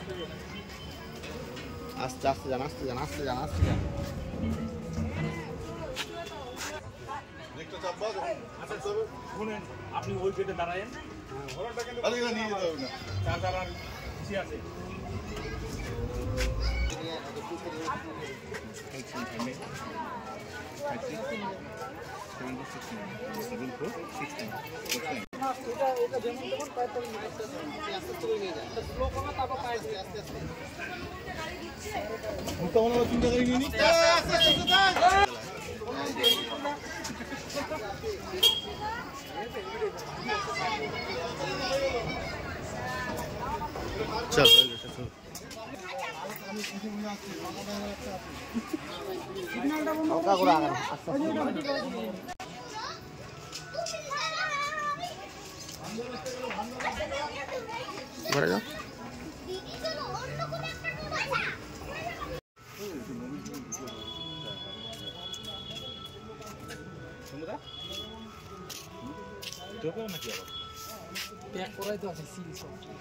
আস্তে আস্তে যান, আস্তে যান, আস্তে যান, আস্তে যান। আপনি ওই গেটে দাঁড়ায়েন, নিয়ে যেতে হবে না, চার্জার আর কিছু আছে। চিন্তা করি নি চল হালকা করে আগান, ঘরে যাও। নাকি আবার প্যাক করাই তো আছে সিরিজ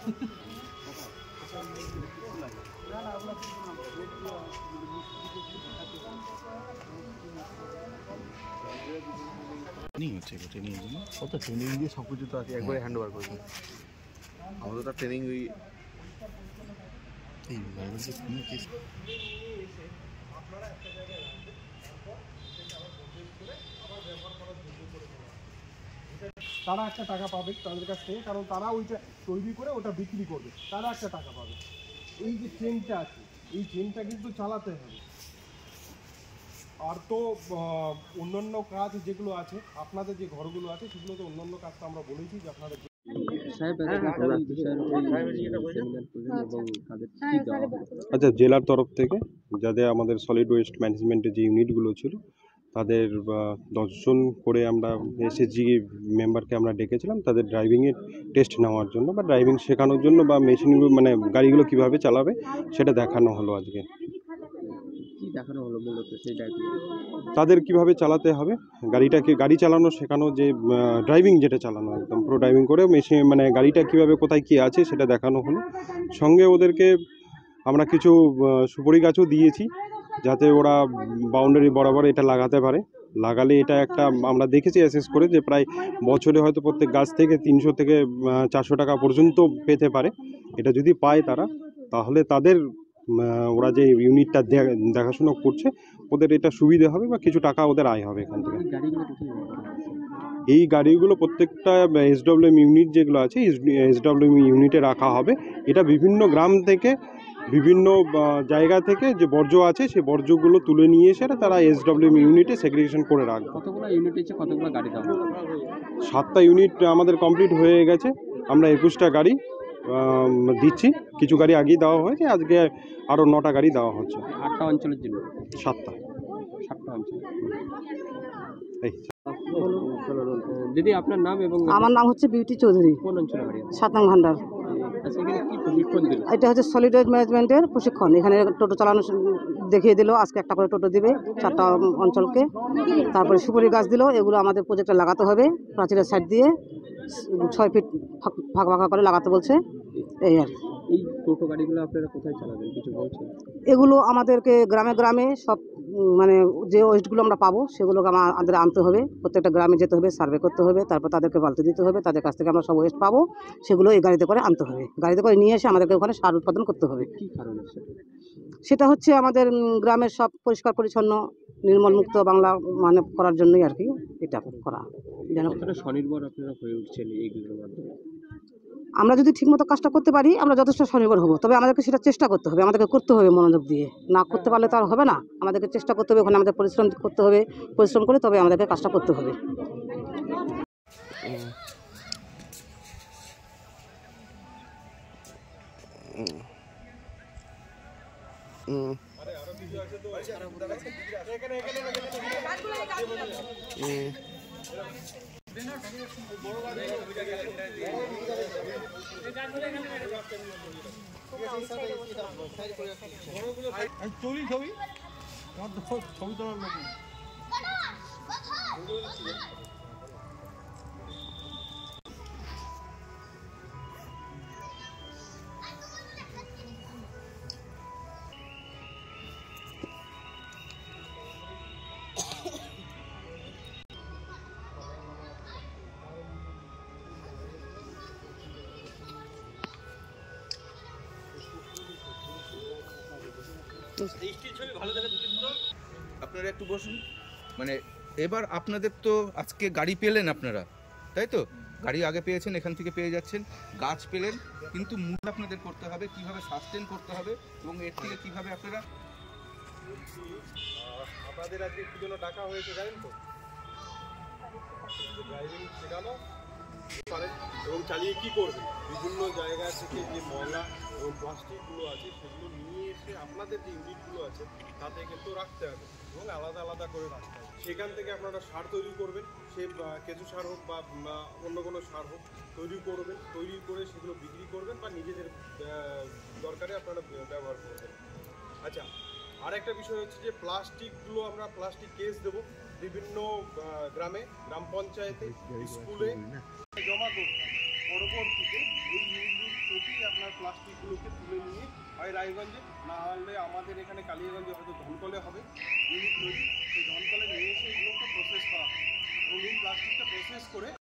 ট্রেনিং হচ্ছে, ট্রেনিংয়ের জন্য কত ট্রেনিং দিয়ে সব কিছু তো আছে, একবারে হ্যান্ড ওভার করে দিই। আমাদের তো ট্রেনিং ওই এই তারা একটা টাকা পাবে তাদের কাছ থেকে, কারণ তারা ওইটা তৈরি করে ওটা বিক্রি করবে, তারা একটা টাকা পাবে। এই যে ট্রেনটা আছে, এই ট্রেনটা কিন্তু চালাতে হবে। আর তো অন্যান্য কাজ যেগুলো আছে, আপনাদের যে ঘরগুলো আছে সেগুলোতে অন্যান্য কাজটা আমরা বলেছি যে আপনাদের আচ্ছা, জেলার তরফ থেকে যাদের আমাদের সলিড ওয়েস্ট ম্যানেজমেন্টের যে ইউনিটগুলো ছিল তাদের 10 জন করে আমরা এসএসজি মেম্বারকে আমরা ডেকেছিলাম তাদের ড্রাইভিংয়ের টেস্ট নেওয়ার জন্য বা ড্রাইভিং শেখানোর জন্য বা মেশিনগুলো মানে গাড়িগুলো কীভাবে চালাবে সেটা দেখানো হলো। আজকে কি দেখানো হলো মূলত সেই ড্রাইভিং, তাদের কিভাবে চালাতে হবে গাড়িটাকে, গাড়ি চালানো শেখানো, যে ড্রাইভিং যেটা চালানো একদম পুরো ড্রাইভিং করে মেশিন মানে গাড়িটা কীভাবে কোথায় কী আছে সেটা দেখানো হলো। সঙ্গে ওদেরকে আমরা কিছু সুপারি গাছও দিয়েছি যাতে ওরা বাউন্ডারি বরাবর এটা লাগাতে পারে। লাগালে এটা একটা আমরা দেখেছি অ্যাসেস করে যে প্রায় বছরে হয়তো প্রত্যেক গাছ থেকে 300 থেকে 400 টাকা পর্যন্ত পেতে পারে। এটা যদি পায় তারা, তাহলে তাদের ওরা যে ইউনিটটা দেখাশোনা করছে ওদের এটা সুবিধা হবে বা কিছু টাকা ওদের আয় হবে এখান থেকে। এই গাড়িগুলো প্রত্যেকটা এসডব্লিউএম ইউনিট যেগুলো আছে এসডব্লিউএম ইউনিটে রাখা হবে। এটা বিভিন্ন গ্রাম থেকে বিভিন্ন জায়গা থেকে যে বর্জ্য আছে সেই বর্জ্যগুলো তুলে নিয়ে এসে তারা এসডব্লিউএম ইউনিটে সেগ্রিগেশন করে রাখবে। কতগুলো ইউনিট আছে, কতগুলো গাড়ি দেওয়া? 7টা ইউনিট আমাদের কমপ্লিট হয়ে গেছে। আমরা 21টা গাড়ি দিচ্ছি, কিছু গাড়ি আগেই দেওয়া হয়েছে, আজকে আরও 9টা গাড়ি দেওয়া হচ্ছে। 8টা অঞ্চলের জন্য 7টা অঞ্চল। এই দিদি আপনার নাম এবং? আমার নাম হচ্ছে বিউটি চৌধুরী। কোন অঞ্চলে বাড়ি? 7 নং ভান্ডার। আচ্ছা, এখানে কি প্রশিক্ষণ দিল? এটা হচ্ছে সলিড ওয়েস্ট ম্যানেজমেন্টের প্রশিক্ষণ। এখানে টোটো চালানো দেখিয়ে দিল, আজকে একটা করে টোটো দিবে 4টা অঞ্চলকে। তারপরে সুপারি গাছ দিল, এগুলো আমাদের প্রজেক্টে লাগাতে হবে প্রাচীরের সাইড দিয়ে 6 ফিট ভাগ ভাগ করে লাগাতে বলছে। এই আর এই টোটো গাড়িগুলো আপনারা কোথায় চালাবেন কিছু বলছেন? এগুলো আমাদেরকে গ্রামে গ্রামে সব মানে যে ওয়েস্টগুলো আমরা পাবো সেগুলোকে আমাদের আনতে হবে, প্রত্যেকটা গ্রামে যেতে হবে, সার্ভে করতে হবে, তারপর তাদেরকে বালতি দিতে হবে, তাদের কাছ থেকে আমরা সব ওয়েস্ট পাবো সেগুলো এই গাড়িতে করে আনতে হবে। গাড়িতে করে নিয়ে এসে আমাদেরকে ওখানে সার উৎপাদন করতে হবে। কী কারণে সেটা হচ্ছে আমাদের গ্রামের সব পরিষ্কার পরিচ্ছন্ন নির্মলমুক্ত বাংলা মানে করার জন্যই আর কি এটা করা। যেন স্বনির্ভর আপনারা হয়ে উঠছেন এইগুলোর মাধ্যমে? আমরা যদি ঠিকমতো কাজটা করতে পারি আমরা যথেষ্ট স্বনির্ভর হব, তবে আমাদেরকে সেটা চেষ্টা করতে হবে, আমাদেরকে করতে হবে মনোযোগ দিয়ে। না করতে পারলে তো আর হবে না, আমাদেরকে চেষ্টা করতে হবে, ওখানে আমাদের পরিশ্রম করতে হবে, পরিশ্রম করে তবে আমাদেরকে কাজটা করতে হবে। আপনারা একটু বসুন। মানে এবার আপনাদের তো আজকে গাড়ি পেলেন আপনারা, তাই তো? গাড়ি আগে পেয়েছেন, এখান থেকে পেয়ে যাচ্ছেন, গাছ পেলেন, কিন্তু মূল আপনাদের করতে হবে কিভাবে সাস্টেন করতে হবে এবং এর থেকে কিভাবে আপনারা আপনাদের আজকে কি জন্য ডাকা হয়েছে জানেন তো? ড্রাইভিং শেখানো পারেন এবং চালিয়ে কি করবেন, বিভিন্ন জায়গা থেকে যে ময়লা এবং প্লাস্টিকগুলো আছে সেগুলো নিয়ে এসে আপনাদের যে ইউনিটগুলো আছে তাতে কিন্তু রাখতে হবে এবং আলাদা আলাদা করে রাখতে হবে। সেখান থেকে আপনারা সার তৈরি করবেন, সে কেঁচু সার হোক বা অন্য কোনো সার হোক তৈরি করবেন, তৈরি করে সেগুলো বিক্রি করবেন বা নিজেদের দরকারে আপনারা ব্যবহার করবেন। আচ্ছা, আরেকটা বিষয় হচ্ছে যে প্লাস্টিকগুলো আমরা প্লাস্টিক কেস দেবো বিভিন্ন গ্রামে, গ্রাম পঞ্চায়েতে, স্কুলে জমা করতে হবে। পরবর্তীতে এই ইউনিট থেকেই আপনার প্লাস্টিকগুলোকে তুলে নিয়ে হয় রায়গঞ্জে, না হলে আমাদের এখানে কালিয়াগঞ্জে হয়তো ধনকলে হবে ইউনিট তৈরি, সেই ধনকলে নিয়ে এসে এগুলোকে প্রসেস করা হবে এবং এই প্লাস্টিকটা প্রসেস করে